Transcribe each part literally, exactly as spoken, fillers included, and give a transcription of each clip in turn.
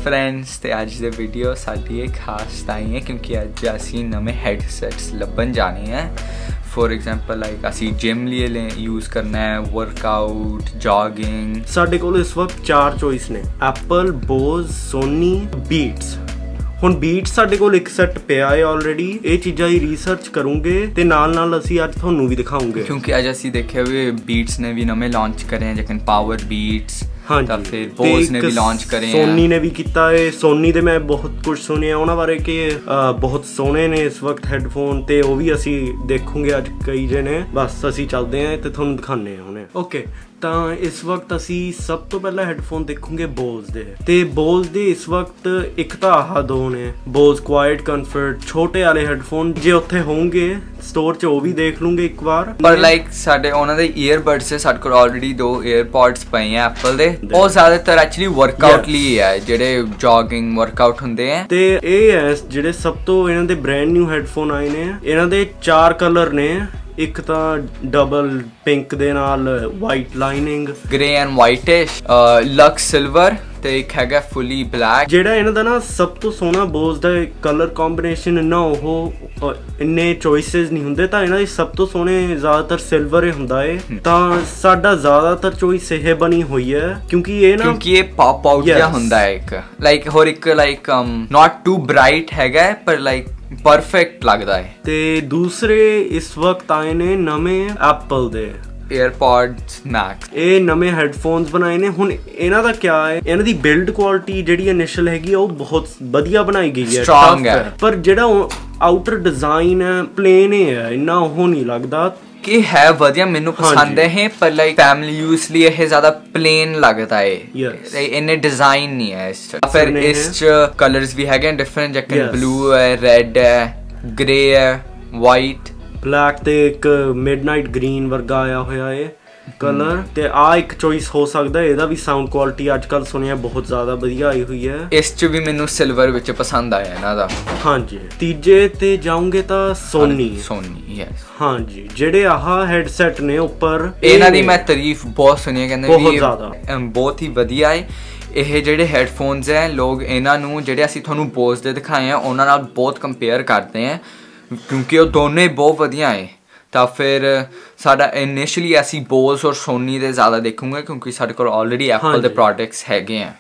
Friends, तो अज दे video साडी एक खास ताई है क्योंकि अज असी नवे हैडसैट्स लभन जाने हैं। फॉर एग्जाम्पल लाइक असी जिम लिए यूज़ करना है, वर्कआउट, जॉगिंग। साडे कोल इस वक्त चार चॉइस ने, एप्पल, बोज, सोनी, बीट्स। ਹੁਣ ਬੀਟ ਸਾਡੇ ਕੋਲ ਇੱਕ ਸੈੱਟ ਪਿਆ ਹੈ ਆਲਰੇਡੀ। ਇਹ ਚੀਜ਼ਾਂ ਦੀ ਰਿਸਰਚ ਕਰੂੰਗੇ ਤੇ ਨਾਲ ਨਾਲ ਅਸੀਂ ਅੱਜ ਤੁਹਾਨੂੰ ਵੀ ਦਿਖਾਉਂਗੇ ਕਿਉਂਕਿ ਅੱਜ ਅਸੀਂ ਦੇਖਿਆ ਵੀ ਬੀਟਸ ਨੇ ਵੀ ਨਵੇਂ ਲਾਂਚ ਕਰੇ हैं, जैसे पावर बीट्स। हाँ जी, फिर बोज ने भी लॉन्च करे हैं, सोनी ने भी किया है। सोनी दे मैं बहुत कुछ सुनिया उन्होंने बारे कि बहुत सोहने ने इस वक्त हैडफोन, ते वो भी असी देखूंगे अज कई जने। बस असी चलते हैं ते थोनू दिखाने हैं हुणे। ओके, तो इस वक्त असी सब तो पहला हैडफोन देखूंगे बोज दे। ते बोज दे इस वक्त एक तो आह दो ने, बोज क्वाइट कंफर्ट छोटे वाले हैडफोन। जे उत्थे होंगे स्टोर च वो भी देख लूंगे एक बार। पर लाइक साडे उन्हां दे ईयरबड्स से साडे कोल ऑलरेडी दो ईयरपॉड्स पए हैं एप्पल दे। ਉਹ ਜ਼ਿਆਦਾਤਰ ਐਕਚੁਅਲੀ ਵਰਕਆਊਟ ਲਈ ਹੈ, ਜਿਹੜੇ ਜੌਗਿੰਗ ਵਰਕਆਊਟ ਹੁੰਦੇ ਆ। ਤੇ ਇਹ ਹੈ ਜਿਹੜੇ ਸਭ ਤੋਂ ਇਹਨਾਂ ਦੇ ਬ੍ਰਾਂਡ ਨਿਊ ਹੈਡਫੋਨ ਆਏ ਨੇ। ਇਹਨਾਂ ਦੇ ਚਾਰ ਕਲਰ ਨੇ, ਇੱਕ ਤਾਂ ਡਬਲ ਪਿੰਕ ਦੇ ਨਾਲ white lining, grey and whitish, looks silver ਤੇ ਇੱਕ ਹੈਗਾ ਫੁੱਲੀ ਬਲੈਕ। ਜਿਹੜਾ ਇਹਨਾਂ ਦਾ ਨਾ ਸਭ ਤੋਂ ਸੋਹਣਾ ਬੋਜ਼ ਦਾ ਕਲਰ ਕੰਬੀਨੇਸ਼ਨ ਇੰਨਾ ਉਹ ਇੰਨੇ ਚੋਇਸਿਸ ਨਹੀਂ ਹੁੰਦੇ, ਤਾਂ ਇਹਨਾਂ ਦੀ ਸਭ ਤੋਂ ਸੋਹਣੇ ਜ਼ਿਆਦਾਤਰ ਸਿਲਵਰ ਹੀ ਹੁੰਦਾ ਏ। ਤਾਂ ਸਾਡਾ ਜ਼ਿਆਦਾਤਰ ਚੋਇਸ ਇਹ ਬਣੀ ਹੋਈ ਹੈ ਕਿਉਂਕਿ ਇਹ ਨਾ ਕਿਉਂਕਿ ਇਹ ਪੌਪ ਆਊਟ ਜਿਹਾ ਹੁੰਦਾ ਹੈ ਇੱਕ ਲਾਈਕ ਹੋਰ ਇੱਕ ਲਾਈਕ ਨਾਟ ਟੂ ਬ੍ਰਾਈਟ ਹੈਗਾ ਪਰ ਲਾਈਕ परफेक्ट लगता है। ते दूसरे इस वक्त आए ने नवे एप्पल दे एयरपॉड्स मैक्स। ਇਹ ਨਵੇਂ ਹੈਡਫੋਨਸ ਬਣਾਏ ਨੇ। ਹੁਣ ਇਹਨਾਂ ਦਾ ਕੀ ਹੈ, ਇਹਨਾਂ ਦੀ ਬਿਲਡ ਕੁਆਲਿਟੀ ਜਿਹੜੀ ਇਨੀਸ਼ੀਅਲ ਹੈਗੀ ਉਹ ਬਹੁਤ ਵਧੀਆ ਬਣਾਈ ਗਈ ਹੈ, ਸਟਰੋਂਗ ਹੈ। ਪਰ ਜਿਹੜਾ ਆਊਟਰ ਡਿਜ਼ਾਈਨ ਹੈ ਪਲੇਨ ਹੈ, ਇੰਨਾ ਉਹ ਨਹੀਂ ਲੱਗਦਾ कि है वधिया। मैनू पसंद है पर लाइक फैमिली यूज लिए है ज्यादा प्लेन लगता है, इन्ने डिजाइन नहीं है इस च। फिर इस च कलर्स भी है डिफरेंट, जैसे ब्लू है, रेड है, ग्रे है, वाइट, ब्लैक ते एक मिडनाइट ग्रीन वर्गा आया होया है कलर। ते आ एक चॉइस हो सकता है। ਇਹਦਾ ਵੀ ਸਾਊਂਡ ਕੁਆਲਿਟੀ ਅੱਜਕੱਲ ਸੁਣਿਆ ਬਹੁਤ ਜ਼ਿਆਦਾ ਵਧੀਆ ਆਈ ਹੋਈ ਹੈ। ਇਸ ਚ ਵੀ ਮੈਨੂੰ ਸਿਲਵਰ ਵਿੱਚ ਪਸੰਦ ਆਇਆ ਇਹਨਾਂ ਦਾ। ਹਾਂਜੀ, ਤੀਜੇ ਤੇ ਜਾਉਂਗੇ ਤਾਂ ਸੋਨੀ। ਸੋਨੀ ਯੈਸ। ਹਾਂਜੀ, ਜਿਹੜੇ ਆਹ ਹੈਡਸੈਟ ਨੇ ਉੱਪਰ, ਇਹਨਾਂ ਦੀ ਮੈਂ ਤਾਰੀਫ ਬਹੁਤ ਸੁਣੀ ਹੈ, ਕਹਿੰਦੇ ਬਹੁਤ ਜ਼ਿਆਦਾ ਬਹੁਤ ਹੀ ਵਧੀਆ ਹੈ। ਇਹ ਜਿਹੜੇ ਹੈਡਫੋਨਸ ਹੈ, ਲੋਕ ਇਹਨਾਂ ਨੂੰ ਜਿਹੜੇ ਅਸੀਂ ਤੁਹਾਨੂੰ ਬੋਜ਼ ਦੇ ਦਿਖਾਏ ਆ ਉਹਨਾਂ ਨਾਲ ਬਹੁਤ ਕੰਪੇਅਰ ਕਰਦੇ ਆ ਕਿਉਂਕਿ ਉਹ ਦੋਨੇ ਬਹੁਤ ਵਧੀਆ ਹੈ। ਤਾਂ ਫਿਰ ਸਾਡਾ ਇਨੀਸ਼ੀਅਲੀ ਅਸੀਂ ਬੋਜ਼ ਔਰ ਸੋਨੀ ਦੇ ਜ਼ਿਆਦਾ ਦੇਖੂਗੇ ਕਿਉਂਕਿ ਸਾਡੇ ਕੋਲ ਆਲਰੇਡੀ ਐਪਲ ਦੇ ਪ੍ਰੋਡਕਟਸ ਹੈਗੇ ਆ।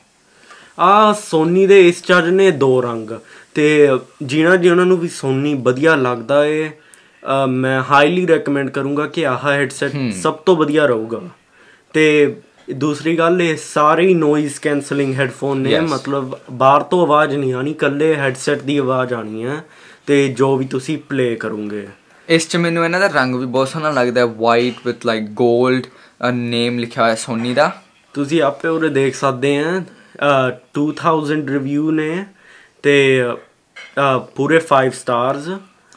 ਆ ਸੋਨੀ ਦੇ ਇਸ ਚਾਰਜ ਨੇ ਦੋ ਰੰਗ, ਤੇ ਜਿਹਨਾਂ ਜਿਹਨਾਂ ਨੂੰ ਵੀ ਸੋਨੀ ਵਧੀਆ ਲੱਗਦਾ ਏ ਮੈਂ ਹਾਈਲੀ ਰეკਮੈਂਡ ਕਰੂੰਗਾ ਕਿ ਆਹ ਹੈਡਸੈਟ ਸਭ ਤੋਂ ਵਧੀਆ ਰਹੂਗਾ। ਤੇ ਦੂਸਰੀ ਗੱਲ, ਇਹ ਸਾਰੇ ਹੀ ਨੋਇਜ਼ ਕੈਂਸਲਿੰਗ ਹੈਡਫੋਨ ਨੇ, ਮਤਲਬ ਬਾਹਰ ਤੋਂ ਆਵਾਜ਼ ਨਹੀਂ ਆਣੀ, ਇਕੱਲੇ ਹੈਡਸੈਟ ਦੀ ਆਵਾਜ਼ ਆਣੀ ਹੈ ਤੇ ਜੋ ਵੀ ਤੁਸੀਂ ਪਲੇ ਕਰੋਗੇ। ਇਸ 'ਚ ਮੈਨੂੰ ਇਹਨਾਂ ਦਾ ਰੰਗ ਵੀ ਬਹੁਤ ਸੋਹਣਾ ਲੱਗਦਾ, white with like gold name ਲਿਖਿਆ ਹੋਇਆ ਸੋਨੀ ਦਾ। ਤੁਸੀਂ ਆਪੇ ਉਰੇ ਦੇਖ ਸਕਦੇ ਆ ਟੂ ਥਾਊਜ਼ੈਂਡ ਰਿਵਿਊ ਨੇ ਤੇ ਪੂਰੇ ਫਾਈਵ ਸਟਾਰਸ।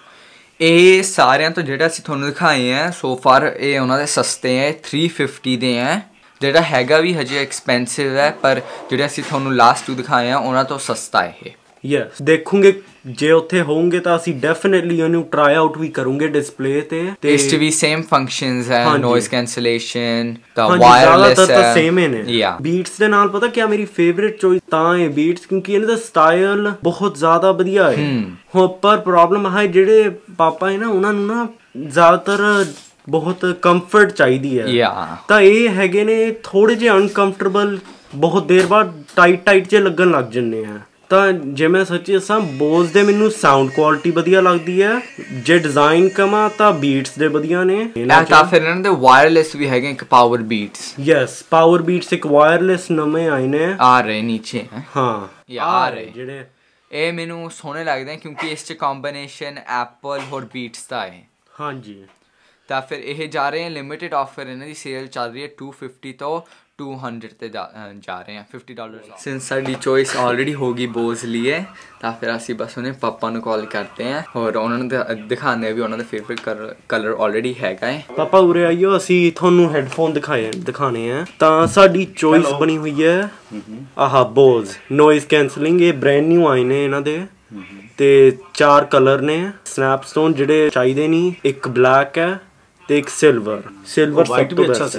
ਇਹ ਸਾਰਿਆਂ ਤੋਂ ਜਿਹੜਾ ਅਸੀਂ ਤੁਹਾਨੂੰ ਦਿਖਾਏ ਆ ਸੋ ਫਾਰ ਇਹ ਉਹਨਾਂ ਦੇ ਸਸਤੇ ਹੈ, ਥ੍ਰੀ ਫਿਫਟੀ ਦੇ ਹੈ। ਜਿਹੜਾ ਹੈਗਾ ਵੀ ਹਜੇ ਐਕਸਪੈਂਸਿਵ ਹੈ ਪਰ ਜਿਹੜੇ ਅਸੀਂ ਤੁਹਾਨੂੰ ਲਾਸਟ ਟੂ ਦਿਖਾਏ ਆ ਉਹਨਾਂ ਤੋਂ ਸਸਤਾ ਹੈ ਇਹ। ਯੈਸ, ਦੇਖੂਗੇ ਜੇ ਉੱਥੇ ਹੋਣਗੇ ਤਾਂ ਅਸੀਂ ਡੈਫੀਨਿਟਲੀ ਉਹਨੂੰ ਟਰਾਈ ਆਊਟ ਵੀ ਕਰੂੰਗੇ ਡਿਸਪਲੇ ਤੇ। ਤੇ ਇਸ 'ਚ ਵੀ ਸੇਮ ਫੰਕਸ਼ਨਸ ਹੈ, ਨੋਇਜ਼ ਕੈਂਸਲੇਸ਼ਨ, ਤਾਂ ਵਾਇਰਲੈਸ ਹੈ, ਤਾਂ ਸੇਮ ਹੀ ਨੇ। ਬੀਟਸ ਦੇ ਨਾਲ ਪਤਾ ਕਿਆ ਮੇਰੀ ਫੇਵਰਿਟ ਚੋਇਸ ਤਾਂ ਹੈ ਬੀਟਸ, ਕਿਉਂਕਿ ਇਹਨਾਂ ਦਾ ਸਟਾਈਲ ਬਹੁਤ ਜ਼ਿਆਦਾ ਵਧੀਆ ਹੈ। ਹੁਣ ਪਰ ਪ੍ਰੋਬਲਮ ਹੈ ਜਿਹੜੇ ਪਾਪਾ ਹੈ ਨਾ ਉਹਨਾਂ ਨੂੰ ਨਾ ਜ਼ਿਆਦਾਤਰ ਬਹੁਤ ਕੰਫਰਟ ਚਾਹੀਦੀ ਹੈ, ਤਾਂ ਇਹ ਹੈਗੇ ਨੇ ਥੋੜੇ ਜਿਹੇ ਅਨਕੰਫਰਟੇਬਲ, ਬਹੁਤ ਦੇਰ ਬਾਅਦ ਟਾਈਟ ਟਾਈਟ ਜਿਹੇ ਲੱਗਣ ਲੱਗ ਜਾਂਦੇ ਆ। ਤਾਂ ਜੇ ਮੈਂ ਸੱਚੀ ਦੱਸਾਂ ਬੋਜ਼ ਦੇ ਮੈਨੂੰ ਸਾਊਂਡ ਕੁਆਲਿਟੀ ਵਧੀਆ ਲੱਗਦੀ ਹੈ, ਜੇ ਡਿਜ਼ਾਈਨ ਕਮਾ ਤਾਂ ਬੀਟਸ ਦੇ ਵਧੀਆ ਨੇ। ਤਾਂ ਫਿਰ ਇਹਨਾਂ ਦੇ ਵਾਇਰਲੈਸ ਵੀ ਹੈਗੇ, ਇੱਕ power Beats. Yes, power Beats ਇੱਕ ਵਾਇਰਲੈਸ ਨਵੇਂ ਆਏ ਨੇ, ਆ ਰਹੇ ਨੀਚੇ। ਹਾਂ ਆ ਰਹੇ ਜਿਹੜੇ ਇਹ ਮੈਨੂੰ ਸੋਹਣੇ ਲੱਗਦੇ ਕਿਉਂਕਿ ਇਸ 'ਚ ਕੰਬੀਨੇਸ਼ਨ ਐਪਲ ਹੋਰ ਬੀਟਸ ਦਾ ਹੈ। ਹਾਂਜੀ, ਤਾਂ ਫਿਰ ਇਹ ਜਾ ਰਹੇ हैं ਲਿਮਿਟਡ ਆਫਰ, ਇਹਨਾਂ ਦੀ ਸੇਲ ਚੱਲ ਰਹੀ ਹੈ ਟੂ ਫਿਫਟੀ ਤੋਂ टू हंड्रेड ਤੇ ਜਾ ਰਹੇ हैं फिफ्टी डॉलर। सिंस ਸਾਡੀ ਚੋਇਸ ਆਲਰੇਡੀ ਹੋ ਗਈ ਬੋਜ਼ ਲਈ ਤਾਂ ਫਿਰ ਅਸੀਂ ਬਸ ਉਹਨੇ ਪਾਪਾ ਨੂੰ ਕਾਲ ਕਰਤੇ हैं ਔਰ ਉਹਨਾਂ ਨੂੰ ਦਿਖਾਉਂਦੇ ਵੀ ਉਹਨਾਂ ਦਾ ਫੇਵਰਿਟ ਕਲਰ ਆਲਰੇਡੀ ਹੈਗਾ ਹੈ। ਪਾਪਾ ਉਰੇ ਆਇਓ, ਅਸੀਂ ਤੁਹਾਨੂੰ ਹੈਡਫੋਨ ਦਿਖਾਏ ਦਿਖਾਣੇ ਆ। ਤਾਂ ਸਾਡੀ ਚੋਇਸ ਬਣੀ ਹੋਈ ਹੈ ਆਹ ਬੋਜ਼ ਨੋਇਜ਼ ਕੈਂਸਲਿੰਗ। ਇਹ ਬ੍ਰਾਂਡ ਨਿਊ ਆਏ ਨੇ ਇਹਨਾਂ ਦੇ ਤੇ ਚਾਰ ਕਲਰ ਨੇ ਸਨੈਪਸਟੋਨ ਜਿਹੜੇ ਚਾਹੀਦੇ ਨਹੀਂ, ਇੱਕ ਬਲੈਕ ਹੈ ਤੇ ਇੱਕ ਸਿਲਵਰ। ਸਿਲਵਰ ਸਭ ਤੋਂ ਬੈਸਟ ਹੈ।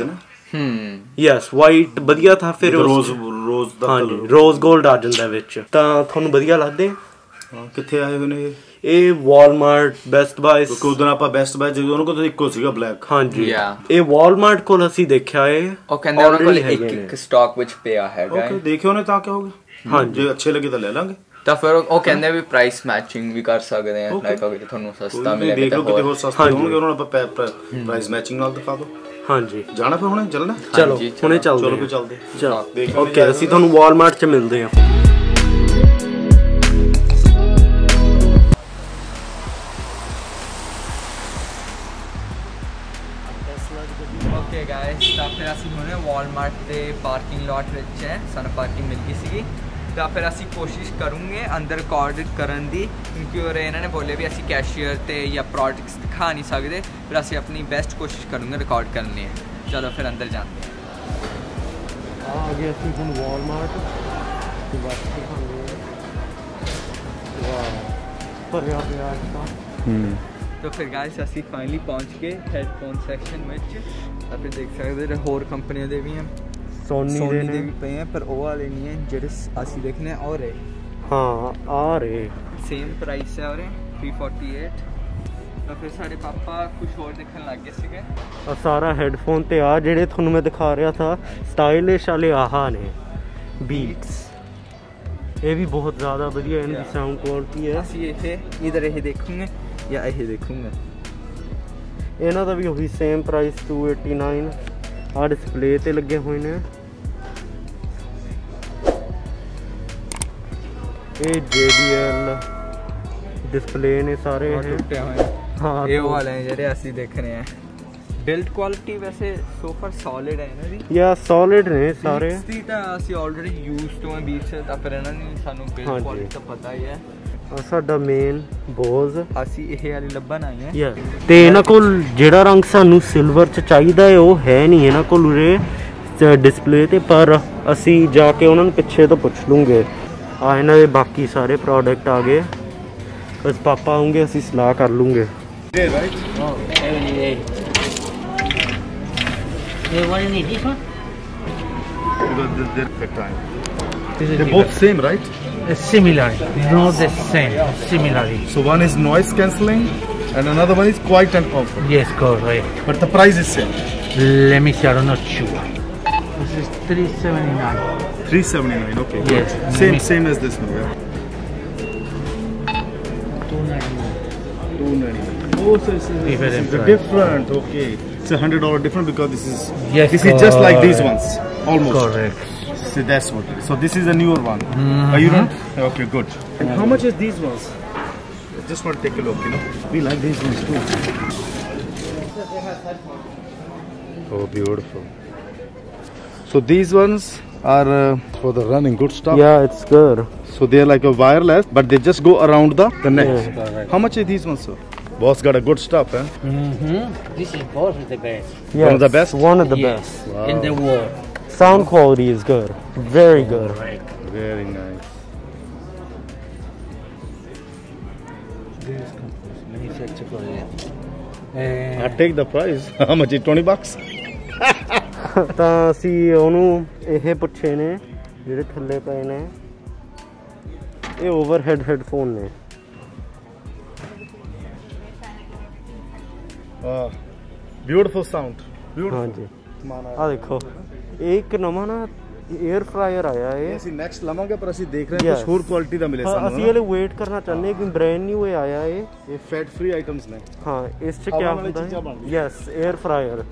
ਹੂੰ ਯੈਸ ਵਾਈਟ ਵਧੀਆ ਥਾ ਫਿਰ ਰੋਜ਼ ਰੋਜ਼ ਦਾ ਹਾਂਜੀ ਰੋਜ਼ 골ਡ ਆ ਜਾਂਦਾ ਵਿੱਚ ਤਾਂ ਤੁਹਾਨੂੰ ਵਧੀਆ ਲੱਗਦੇ ਹਾਂ ਕਿੱਥੇ ਆਏ ਹੋਏ ਨੇ ਇਹ ਵਾਲਮਾਰਟ ਬੈਸਟ ਬਾਏ ਕਿਉਂਕਿ ਉਦੋਂ ਆਪਾਂ ਬੈਸਟ ਬਾਏ ਜਦੋਂ ਉਹਨਾਂ ਕੋਲ ਇੱਕੋ ਸੀਗਾ ਬਲੈਕ ਹਾਂਜੀ ਇਹ ਵਾਲਮਾਰਟ ਕੋਲ ਅਸੀਂ ਦੇਖਿਆ ਏ ਉਹ ਕਹਿੰਦੇ ਉਹਨਾਂ ਕੋਲ ਇੱਕ ਇੱਕ ਸਟਾਕ ਵਿੱਚ ਪਿਆ ਹੈਗਾ ਓਕੇ ਦੇਖਿਓ ਨੇ ਤਾਂ ਕੀ ਹੋਗਾ ਹਾਂ ਜੇ ਅੱਛੇ ਲੱਗੇ ਤਾਂ ਲੈ ਲਾਂਗੇ ਤਾਂ ਫਿਰ ਉਹ ਕਹਿੰਦੇ ਵੀ ਪ੍ਰਾਈਸ ਮੈਚਿੰਗ ਵੀ ਕਰ ਸਕਦੇ ਆ ਲਾਈਕ ਅਗਰ ਤੁਹਾਨੂੰ ਸਸਤਾ ਮਿਲੇ ਦੇਖ ਲਓ ਕਿਤੇ ਹੋਰ ਸਸਤੇ ਹੋਣਗੇ ਉਹਨਾਂ ਨੂੰ ਆਪਾਂ ਪ੍ਰਾਈਸ ਮੈਚਿੰਗ ਨਾਲ ਦਿਖਾ ਦਿਓ ਹਾਂਜੀ ਜਾਣਾ ਫਿਰ ਹੁਣੇ ਚੱਲਣਾ ਚਲੋ ਹੁਣੇ ਚੱਲਦੇ ਚਲੋ ਫਿਰ ਚੱਲਦੇ ਚਲੋ ਓਕੇ ਅਸੀਂ ਤੁਹਾਨੂੰ ਵਾਲਮਾਰਟ 'ਚ ਮਿਲਦੇ ਹਾਂ ਓਕੇ ਗਾਇਸ ਤਾਂ ਫਿਰ ਅਸੀਂ ਹੁਣੇ ਵਾਲਮਾਰਟ ਦੇ ਪਾਰਕਿੰਗ ਲੋਟ ਵਿੱਚ ਹੈ ਸਾਨੂੰ ਪਾਰਕਿੰਗ ਮਿਲ ਗਈ ਸੀਗੀ ਤਾਂ ਫਿਰ ਅਸੀਂ ਕੋਸ਼ਿਸ਼ ਕਰੂੰਗੇ ਅੰਦਰ ਰਿਕਾਰਡ ਕਰਨ ਦੀ ਕਿਉਂਕਿ ਉਹ ਇਹਨਾਂ ਨੇ ਬੋਲੇ ਵੀ ਅਸੀਂ ਕੈਸ਼ੀਅਰ ਤੇ ਜਾਂ ਪ੍ਰੋਡਕਟਸ ਦਿਖਾ ਨਹੀਂ ਸਕਦੇ ਫਿਰ ਅਸੀਂ ਆਪਣੀ ਬੈਸਟ ਕੋਸ਼ਿਸ਼ ਕਰੂੰਗੇ ਰਿਕਾਰਡ ਕਰਨ ਲਈ ਚਲੋ ਫਿਰ ਅੰਦਰ ਜਾਂਦੇ ਹਾਂ ਆ ਗਏ ਅਸੀਂ ਹੁਣ ਵਾਲਮਾਰਟ ਤੇ ਬਸ ਦਿਖਾਉਂਦੇ ਵਾਹ ਭਰਿਆ ਪਿਆ ਇੱਦਾਂ ਹੂੰ तो फिर गाइस ਅਸੀਂ फाइनली पहुंच गए हेडफोन सेक्शन ਵਿੱਚ ਤਾਂ ਫਿਰ ਦੇਖ ਸਕਦੇ ਹੋ ਹੋਰ ਕੰਪਨੀਆਂ ਦੇ ਵੀ ਹਨ ਸੋਨੀ ਦੇ ਨੇ ਵੀ ਪਏ ਆ ਪਰ ਉਹ ਵਾਲੇ ਨਹੀਂ ਹੈ ਜਿਹੜੇ ਅਸੀਂ ਦੇਖਨੇ ਆ ਰਹੇ ਹਾਂ ਆ ਰਹੇ ਸੇਮ ਪ੍ਰਾਈਸ ਹੈ ਔਰੇ three forty-eight ਤਾਂ ਫਿਰ ਸਾਡੇ ਪਾਪਾ ਕੁਝ ਹੋਰ ਦੇਖਣ ਲੱਗ ਗਏ ਸੀਗੇ ਆ ਸਾਰਾ ਹੈਡਫੋਨ ਤੇ ਆ ਜਿਹੜੇ ਤੁਹਾਨੂੰ ਮੈਂ ਦਿਖਾ ਰਿਹਾ ਥਾ ਸਟਾਈਲਿਸ਼ ਵਾਲੇ ਆਹਾ ਨੇ ਬੀਟਸ ਇਹ ਵੀ ਬਹੁਤ ਜ਼ਿਆਦਾ ਵਧੀਆ ਇਹਨਾਂ ਦੀ ਸਾਊਂਡ ਕੁਆਲਿਟੀ ਹੈ ਅਸੀਂ ਇਹ ਇਧਰ ਇਹ ਦੇਖੂਗੇ ਜਾਂ ਇਹ ਦੇਖੂੰਗਾ ਇਹਨਾਂ ਦਾ ਵੀ ਉਹੀ ਸੇਮ ਪ੍ਰਾਈਸ two eighty-nine ਆ ਡਿਸਪਲੇ ਤੇ ਲੱਗੇ ਹੋਏ ਨੇ ਇਹ J B L ਡਿਸਪਲੇ ਨੇ ਸਾਰੇ ਇਹ ਟੁੱਟੇ ਹੋਏ ਹਾਂ ਇਹ ਵਾਲੇ ਜਿਹੜੇ ਅਸੀਂ ਦੇਖ ਰਹੇ ਹਾਂ ਬਿਲਡ ਕੁਆਲਿਟੀ ਵੈਸੇ ਸੋ ਫਾਰ ਸੋਲਿਡ ਹੈ ਇਹਨਾਂ ਦੀ ਯਾ ਸੋਲਿਡ ਨੇ ਸਾਰੇ ਇਸ ਤਾਂ ਅਸੀਂ ਆਲਰੇਡੀ ਯੂਜ਼ਡ ਟੂ ਆ ਬੀਟਸ ਤਾਂ ਫਿਰ ਇਹਨਾਂ ਨੇ ਸਾਨੂੰ ਬਿਲਡ ਕੁਆਲਿਟੀ ਤਾਂ ਪਤਾ ਹੀ ਹੈ ਸਾਡਾ ਮੇਨ ਬੋਜ਼ ਅਸੀਂ ਇਹ ਵਾਲੀ ਲੱਭਣ ਆਏ ਹਾਂ ਯਾ ਤੇ ਇਹਨਾਂ ਕੋਲ ਜਿਹੜਾ ਰੰਗ ਸਾਨੂੰ ਸਿਲਵਰ ਚ ਚਾਹੀਦਾ ਹੈ ਉਹ ਹੈ ਨਹੀਂ ਇਹਨਾਂ ਕੋਲ ਉਰੇ ਡਿਸਪਲੇ ਤੇ ਪਰ ਅਸੀਂ ਜਾ ਕੇ ਉਹਨਾਂ ਨੂੰ ਪਿੱਛੇ ਤੋਂ ਪੁੱਛ ਲੂੰਗੇ ਆ ਇਹਨਾਂ ਦੇ ਬਾਕੀ ਸਾਰੇ ਪ੍ਰੋਡਕਟ ਆ ਗਏ ਬਸ ਪਾਪਾ ਆਉਂਗੇ ਅਸੀਂ ਸਲਾਹ ਕਰ ਲੂੰਗੇ They're both same, right? Similar, not the same, similarly. So one is noise cancelling and another one is quiet and comfort. Yes, correct. But the price is same. Let me see, I'm not sure. This is three seventy-nine. three seventy-nine, okay. Yes. Same, same as this one, yeah. two ninety-nine. two ninety-nine. Oh, so it's Different. it's different, okay. It's a hundred dollar different because this is Yes, this is just like these ones, almost. Correct. See, that's what. So this is a newer one. Mm-hmm. Are you don't? Okay, good. And how much is these ones? Just want to take a look. You know, we like these ones too. Oh, beautiful. So these ones are uh, for the running, good stuff. Yeah, it's good. So they're like a wireless, but they just go around the the neck. Yeah. How much are these ones, sir? Boss got a good stuff, eh? Mm-hmm. This is both the best. Yes, one of the best. One of the Yes. best. Wow. In the world. Sound quality is good. Very good. Correct. Very nice. Let me search for it. I take the price. How much is twenty bucks? ਤਾਂ ਅਸੀਂ ਉਹਨੂੰ ਇਹ ਪੁੱਛੇ ਨੇ ਜਿਹੜੇ ਥੱਲੇ ਪਏ ਨੇ ਇਹ ਓਵਰਹੈਡ ਹੈਡਫੋਨ ਨੇ Ah, beautiful sound. Beautiful. ਹਾਂਜੀ ਆ ਦੇਖੋ ਇਹ ਇੱਕ ਨਵਾਂ ਨਾ 에ਅਰ ਫਰਾਇਰ ਆਇਆ ਇਹ ਅਸੀਂ ਨੈਕਸਟ ਲਵਾਂਗੇ ਪਰ ਅਸੀਂ ਦੇਖ ਰਹੇ ਹਾਂ ਕੁਝ ਹੋਰ ਕੁਆਲਿਟੀ ਦਾ ਮਿਲੇ ਸਾਨੂੰ ਅਸੀਂ ਇਹਲੇ ਵੇਟ ਕਰਨਾ ਚਾਹੁੰਦੇ ਹਾਂ ਕਿ ਬ੍ਰਾਂਡ ਨਿਊ ਇਹ ਆਇਆ ਇਹ ਇਹ ਫੈਟ ਫ੍ਰੀ ਆਈਟਮਸ ਨੇ ਹਾਂ ਇਸ ਚ ਕੀ ਹੁੰਦਾ ਹੈ ਯੈਸ 에ਅਰ ਫਰਾਇਰ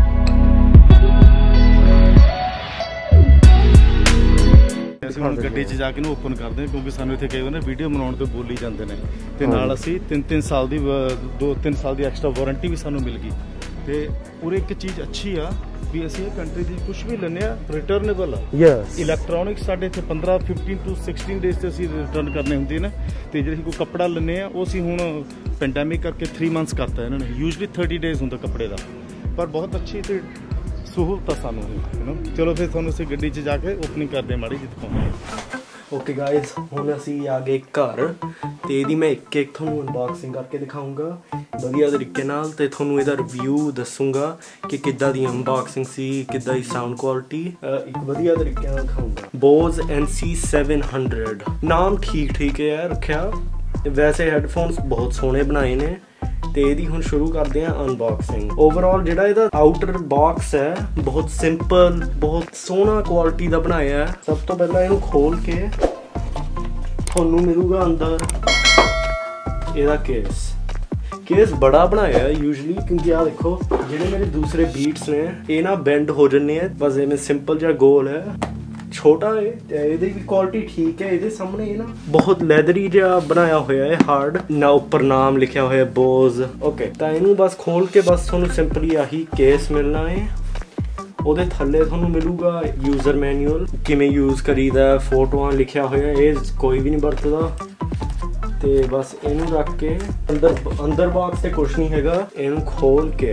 ਅਸੀਂ ਹੁਣ ਗੱਡੀ 'ਚ ਜਾ ਕੇ ਨੂੰ ਓਪਨ ਕਰਦੇ ਹਾਂ ਕਿਉਂਕਿ ਸਾਨੂੰ ਇੱਥੇ ਕਈ ਵਾਰ ਨਾ ਵੀਡੀਓ ਬਣਾਉਣ ਤੋਂ ਬੋਲੀ ਜਾਂਦੇ ਨੇ ਤੇ ਨਾਲ ਅਸੀਂ ਤਿੰਨ ਤਿੰਨ ਸਾਲ ਦੀ ਦੋ ਤਿੰਨ ਸਾਲ ਦੀ ਐਕਸਟਰਾ ਵਾਰੰਟੀ ਵੀ ਸਾਨੂੰ ਮਿਲ ਗਈ ਤੇ ਉਰੇ ਇੱਕ ਚੀਜ਼ ਅੱਛੀ ਆ ਵੀ ਅਸੀਂ ਇਹ ਕੰਟਰੀ ਦੀ ਕੁਝ ਵੀ ਲੈਂਦੇ ਆ ਰਿਟਰਨੇਬਲ ਆ ਯੈਸ ਇਲੈਕਟ੍ਰੋਨਿਕਸ ਸਾਡੇ ਇੱਥੇ ਪੰਦਰਾਂ ਫਿਫਟੀਨ ਟੂ ਸਿਕਸਟੀਨ ਡੇਜ਼ ਤੇ ਅਸੀਂ ਰਿਟਰਨ ਕਰਨੇ ਹੁੰਦੇ ਨੇ ਤੇ ਜਿਹੜੇ ਕੋਈ ਕੱਪੜਾ ਲੈਂਦੇ ਆ ਉਹ ਅਸੀਂ ਹੁਣ ਪੈਂਡੈਮਿਕ ਕਰਕੇ ਥ੍ਰੀ ਮੰਥਸ ਕਰਤਾ ਇਹਨਾਂ ਨੇ ਯੂਜਲੀ ਥਰਟੀ ਡੇਜ਼ ਹੁੰਦਾ ਕੱਪੜੇ ਦਾ ਪਰ ਬਹੁਤ ਅੱਛੀ ਤੇ ਸਹੂਲਤ ਆ ਸਾਨੂੰ ਯੂ ਨੋ ਚਲੋ ਫਿਰ ਤੁਹਾਨੂੰ ਅਸੀਂ ਗੱਡੀ 'ਚ ਜਾ ਕੇ ਓਪਨਿੰਗ ਕਰਦੇ ਮਾੜੀ ਜਿਹੀ ਦਿਖਾਉਂਦੇ ਓਕੇ ਗਾਇਜ਼ ਹੁਣ ਅਸੀਂ ਆ ਗਏ ਘਰ ਤੇ ਇਹਦੀ ਮੈਂ ਇੱਕ ਇੱਕ ਤੁਹਾਨੂੰ ਅਨਬਾਕਸਿੰਗ ਕਰਕੇ ਦਿਖਾਊਂਗਾ ਵਧੀਆ ਤਰੀਕੇ ਨਾਲ ਤੇ ਤੁਹਾਨੂੰ ਇਹਦਾ ਰਿਵਿਊ ਦੱਸੂਗਾ ਕਿ ਕਿੱਦਾਂ ਦੀ ਅਨਬਾਕਸਿੰਗ ਸੀ, ਕਿੱਦਾਂ ਦੀ ਸਾਊਂਡ ਕੁਆਲਿਟੀ, ਇੱਕ ਵਧੀਆ ਤਰੀਕੇ ਨਾਲ ਦਿਖਾਊਂਗਾ। Bose N C seven hundred ਨਾਮ ਠੀਕ ਠੀਕ ਹੈ ਰੱਖਿਆ। ਵੈਸੇ ਹੈਡਫੋਨਸ ਬਹੁਤ ਸੋਹਣੇ ਬਣਾਏ ਨੇ ਤੇ ਇਹਦੀ ਹੁਣ ਸ਼ੁਰੂ ਕਰਦੇ ਆ ਅਨਬਾਕਸਿੰਗ। ਓਵਰਆਲ ਜਿਹੜਾ ਇਹਦਾ ਆਊਟਰ ਬਾਕਸ ਹੈ ਬਹੁਤ ਸਿੰਪਲ, ਬਹੁਤ ਸੋਹਣਾ ਕੁਆਲਿਟੀ ਦਾ ਬਣਾਇਆ ਹੈ। ਸਭ ਤੋਂ ਪਹਿਲਾਂ ਇਹਨੂੰ ਖੋਲ ਕੇ ਤੁਹਾਨੂੰ ਮਿਲੂਗਾ ਅੰਦਰ ਇਹਦਾ ਕੇਸ। ਕੇਸ ਬੜਾ ਬਣਾਇਆ ਹੈ ਯੂਜੂਲੀ, ਕਿਉਂਕਿ ਆ ਦੇਖੋ ਜਿਹੜੇ ਮੇਰੇ ਦੂਸਰੇ ਬੀਟਸ ਨੇ ਇਹ ਨਾ ਬੈਂਡ ਹੋ ਜੰਨੇ ਆ, ਬਸ ਐਵੇਂ ਸਿੰਪਲ ਜਿਹਾ ਗੋਲ ਹੈ, ਛੋਟਾ ਹੈ ਤੇ ਇਹਦੀ ਵੀ ਕੁਆਲਿਟੀ ਠੀਕ ਹੈ। ਇਹਦੇ ਸਾਹਮਣੇ ਇਹ ਨਾ ਬਹੁਤ ਲੈਦਰੀ ਜਿਹਾ ਬਣਾਇਆ ਹੋਇਆ ਹੈ, ਹਾਰਡ ਨਾ, ਉੱਪਰ ਨਾਮ ਲਿਖਿਆ ਹੋਇਆ ਬੋਜ਼। ਓਕੇ, ਤਾਂ ਇਹਨੂੰ ਬਸ ਖੋਲ ਕੇ ਬਸ ਤੁਹਾਨੂੰ ਸਿੰਪਲੀ ਆਹੀ ਕੇਸ ਮਿਲਣਾ ਹੈ। ਉਹਦੇ ਥੱਲੇ ਤੁਹਾਨੂੰ ਮਿਲੂਗਾ ਯੂਜ਼ਰ ਮੈਨੂਅਲ, ਕਿਵੇਂ ਯੂਜ਼ ਕਰੀਦਾ, ਫੋਟੋਆਂ ਲਿਖਿਆ ਹੋਇਆ, ਇਹ ਕੋਈ ਵੀ ਨਹੀਂ ਵਰਤਦਾ। ਤੇ ਬਸ ਇਹਨੂੰ ਰੱਖ ਕੇ ਅੰਦਰ ਅੰਦਰ ਬਾਕਸ ਤੇ ਕੁਛ ਨਹੀਂ ਹੈਗਾ, ਇਹਨੂੰ ਖੋਲ ਕੇ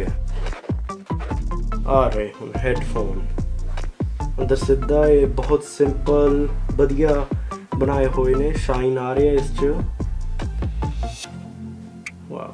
ਆ ਰਹੇ ਹੁਣ ਹੈਡਫੋਨ ਅੰਦਰ ਸਿੱਧਾ। ਇਹ ਬਹੁਤ ਸਿੰਪਲ ਵਧੀਆ ਬਣਾਏ ਹੋਏ ਨੇ, ਸ਼ਾਈਨ ਆ ਰਿਹਾ ਇਸ 'ਚ। ਵਾਓ,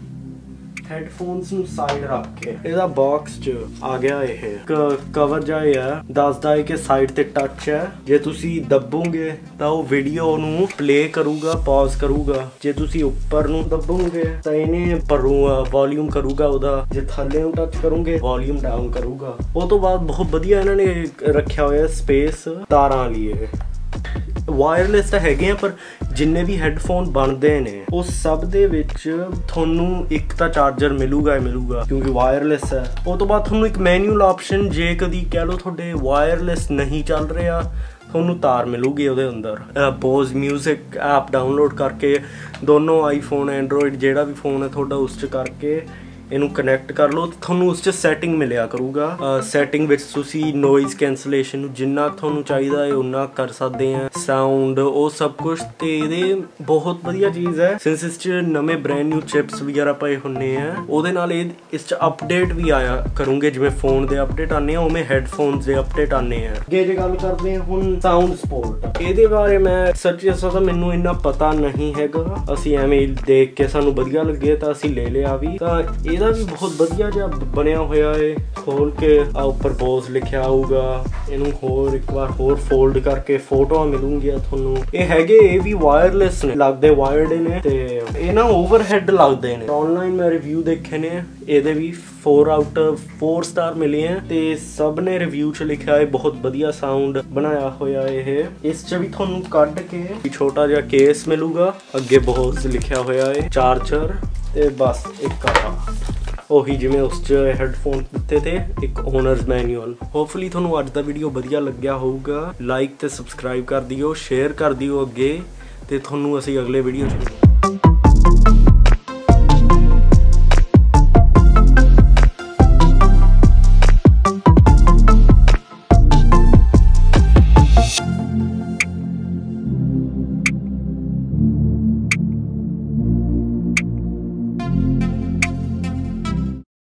ਹੈਡਫੋਨਸ ਨੂੰ ਸਾਈਡ ਰੱਖ ਕੇ ਇਹਦਾ ਬਾਕਸ 'ਚ ਆ ਗਿਆ ਇਹ ਕਵਰ ਜਿਹਾ ਹੈ, ਦੱਸਦਾ ਹੈ ਕਿ ਸਾਈਡ ਤੇ ਟੱਚ ਹੈ। ਜੇ ਤੁਸੀਂ ਦੱਬੋਗੇ ਤਾਂ ਉਹ ਵੀਡੀਓ ਨੂੰ ਪਲੇ ਕਰੂਗਾ, ਪੌਜ਼ ਕਰੂਗਾ। ਜੇ ਤੁਸੀਂ ਉੱਪਰ ਨੂੰ ਦੱਬੋਗੇ ਤਾਂ ਇਹਨੇ ਪਰੂਗਾ, ਵੋਲਿਊਮ ਕਰੂਗਾ ਉਹਦਾ। ਜੇ ਥੱਲੇ ਨੂੰ ਟੱਚ ਕਰੋਗੇ ਵੋਲਿਊਮ ਡਾਊਨ ਕਰੂਗਾ। ਉਹ ਤੋਂ ਬਾਅਦ ਬਹੁਤ ਵਧੀਆ ਇਹਨਾਂ ਨੇ ਰੱਖਿਆ ਹੋਇਆ ਸਪੇਸ ਤਾਰਾਂ ਲਈ। ਇਹ ਵਾਇਰਲੈਸ ਤਾਂ ਹੈਗੇ ਆ, ਪਰ ਜਿੰਨੇ ਵੀ ਹੈਡਫੋਨ ਬਣਦੇ ਨੇ ਉਹ ਸਭ ਦੇ ਵਿੱਚ ਤੁਹਾਨੂੰ ਇੱਕ ਤਾਂ ਚਾਰਜਰ ਮਿਲੂਗਾ ਹੀ ਮਿਲੂਗਾ, ਕਿਉਂਕਿ ਵਾਇਰਲੈਸ ਹੈ। ਉਹ ਤੋਂ ਬਾਅਦ ਤੁਹਾਨੂੰ ਇੱਕ ਮੈਨੂਅਲ ਆਪਸ਼ਨ, ਜੇ ਕਦੀ ਕਹਿ ਲਓ ਤੁਹਾਡੇ ਵਾਇਰਲੈਸ ਨਹੀਂ ਚੱਲ ਰਿਹਾ, ਤੁਹਾਨੂੰ ਤਾਰ ਮਿਲੂਗੀ ਉਹਦੇ ਅੰਦਰ। ਬੋਜ਼ ਮਿਊਜ਼ਿਕ ਐਪ ਡਾਊਨਲੋਡ ਕਰਕੇ ਦੋਨੋਂ ਆਈਫੋਨ, ਐਂਡਰੋਇਡ, ਜਿਹੜਾ ਵੀ ਫੋਨ ਹੈ ਤੁਹਾਡਾ ਉਸ 'ਚ ਕਰਕੇ ਇਹਨੂੰ ਕਨੈਕਟ ਕਰ ਲਓ ਤੇ ਤੁਹਾਨੂੰ ਉਸ 'ਚ ਸੈਟਿੰਗ ਮਿਲਿਆ ਕਰੂਗਾ। ਸੈਟਿੰਗ ਵਿੱਚ ਤੁਸੀਂ ਨੋਇਜ਼ ਕੈਂਸਲੇਸ਼ਨ ਨੂੰ ਜਿੰਨਾ ਤੁਹਾਨੂੰ ਚਾਹੀਦਾ ਹੈ ਉਨਾ ਕਰ ਸਕਦੇ ਆ, ਸਾਊਂਡ, ਉਹ ਸਭ ਕੁਝ। ਤੇ ਇਹਦੇ ਬਹੁਤ ਵਧੀਆ ਚੀਜ਼ ਹੈ, ਸਿੰਸ ਇਸ 'ਚ ਨਵੇਂ ਬ੍ਰੈਂਡ ਨਿਊ ਚਿਪਸ ਵਗੈਰਾ ਪਏ ਹੁੰਨੇ ਆ, ਉਹਦੇ ਨਾਲ ਇਹ ਇਸ 'ਚ ਅਪਡੇਟ ਵੀ ਆਇਆ ਕਰੂੰਗੇ। ਜਿਵੇਂ ਫੋਨ ਦੇ ਅਪਡੇਟ ਆਨੇ ਆ ਉਵੇਂ ਹੈਡਫੋਨਸ ਦੇ ਅਪਡੇਟ ਆਨੇ ਆ। ਅੱਗੇ ਜੇ ਗੱਲ ਕਰਦੇ ਹਾਂ ਹੁਣ ਸਾਊਂਡ ਸਪੋਰਟ, ਇਹਦੇ ਬਾਰੇ ਮੈਂ ਸੱਚੀ ਦੱਸਾਂ ਤਾਂ ਮੈਨੂੰ ਇੰਨਾ ਪਤਾ ਨਹੀਂ ਹੈਗਾ। ਅਸੀਂ ਐਵੇਂ ਦੇਖ ਕੇ ਸਾਨੂੰ ਵਧੀਆ ਲੱਗੇ ਤਾਂ ਅਸੀਂ ਲੈ ਲਿਆ ਵੀ। ਤਾਂ ਇਹਦਾ ਵੀ ਬਹੁਤ ਵਧੀਆ ਜਿਹਾ ਬਣਿਆ ਹੋਇਆ ਹੈ। ਖੋਲ ਕੇ ਆ ਉੱਪਰ ਬੋਜ਼ ਲਿਖਿਆ ਆਊਗਾ, ਇਹਨੂੰ ਹੋਰ ਇੱਕ ਵਾਰ ਹੋਰ ਫੋਲਡ ਕਰਕੇ ਫੋਟੋਆਂ ਮਿਲੂਗੀਆਂ ਤੁਹਾਨੂੰ। ਇਹ ਹੈਗੇ ਇਹ ਵੀ ਵਾਇਰਲੈਸ ਨੇ, ਲੱਗਦੇ ਵਾਇਰਡ ਨੇ ਤੇ ਇਹ ਨਾ ਓਵਰਹੈਡ ਲੱਗਦੇ ਨੇ। ਆਨਲਾਈਨ ਮੈਂ ਰਿਵਿਊ ਦੇਖੇ ਨੇ, ਇਹਦੇ ਵੀ ਫੋਰ ਆਊਟ ਫੋਰ ਸਟਾਰ ਮਿਲੇ ਆ ਤੇ ਸਭ ਨੇ ਰਿਵਿਊ 'ਚ ਲਿਖਿਆ ਹੈ ਬਹੁਤ ਵਧੀਆ ਸਾਊਂਡ ਬਣਾਇਆ ਹੋਇਆ। ਇਹ ਇਸ 'ਚ ਵੀ ਤੁਹਾਨੂੰ ਕੱਢ ਕੇ ਛੋਟਾ ਜਿਹਾ ਕੇਸ ਮਿਲੂਗਾ, ਅੱਗੇ ਬੋਜ਼ ਲਿਖਿਆ ਹੋਇਆ ਹੈ, ਚਾਰਜਰ ਤੇ ਬਸ ਇੱਕ ਆ ਉਹੀ ਜਿਵੇਂ ਉਸ 'ਚ ਹੈਡਫੋਨ ਦਿੱਤੇ ਤੇ ਇੱਕ ਓਨਰਸ ਮੈਨੂਅਲ। ਹੋਪਫੁਲੀ ਤੁਹਾਨੂੰ ਅੱਜ ਦਾ ਵੀਡੀਓ ਵਧੀਆ ਲੱਗਿਆ ਹੋਊਗਾ। ਲਾਈਕ ਤੇ ਸਬਸਕ੍ਰਾਈਬ ਕਰ ਦਿਓ, ਸ਼ੇਅਰ ਕਰ ਦਿਓ ਅੱਗੇ, ਤੇ ਤੁਹਾਨੂੰ ਅਸੀਂ ਅਗਲੇ ਵੀਡੀਓ 'ਚ